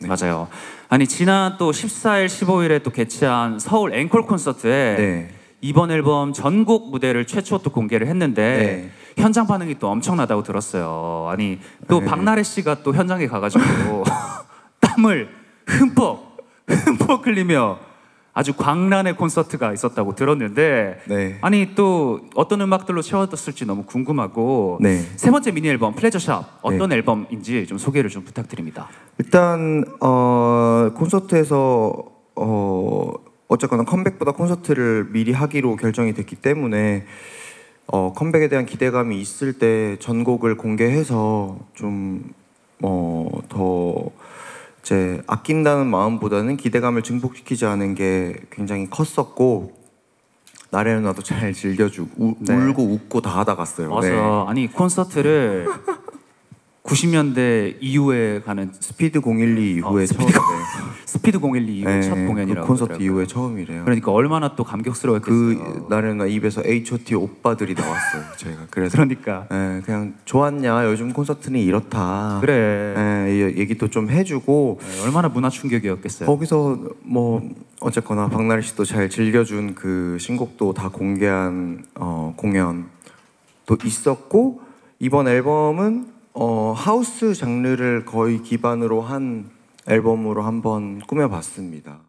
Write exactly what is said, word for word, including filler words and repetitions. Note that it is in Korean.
네. 맞아요. 아니 지난 또 십사일, 십오일에 또 개최한 서울 앵콜 콘서트에 네. 이번 앨범 전곡 무대를 최초 또 공개를 했는데 네. 현장 반응이 또 엄청나다고 들었어요. 아니 또 네. 박나래 씨가 또 현장에 가가지고 땀을 흠뻑 흠뻑 흘리며 아주 광란의 콘서트가 있었다고 들었는데 네. 아니 또 어떤 음악들로 채워졌을지 너무 궁금하고 네. 세 번째 미니 앨범 플레저샵 어떤 네. 앨범인지 좀 소개를 좀 부탁드립니다. 일단 어, 콘서트에서 어, 어쨌거나 컴백보다 콘서트를 미리 하기로 결정이 됐기 때문에 어, 컴백에 대한 기대감이 있을 때 전곡을 공개해서 좀 어, 더 이제 아낀다는 마음보다는 기대감을 증폭시키지 않은 게 굉장히 컸었고 나래 누나도 잘 즐겨주고 우, 네. 울고 웃고 다 하다 갔어요. 맞아. 네. 아니 콘서트를 구십 년대 이후에 가는 스피드 공일이 이후에 어, 처음 스피드, 네. 스피드 공일이 이후에 네, 첫 공연이라고 그 콘서트 하더라고요. 이후에 처음이래요. 그러니까 얼마나 또 감격스러웠겠어요. 그 나래 누나 입에서 에이치 오 티 오빠들이 나왔어요. 제가 그래서 그러니까 네, 그냥 좋았냐 요즘 콘서트는 이렇다. 그래. 네, 얘기도 좀 해주고 네, 얼마나 문화 충격이었겠어요. 거기서 뭐 어쨌거나 박나래 씨도 잘 즐겨준 그 신곡도 다 공개한 어, 공연도 있었고 이번 앨범은 어, 하우스 장르를 거의 기반으로 한 앨범으로 한번 꾸며봤습니다.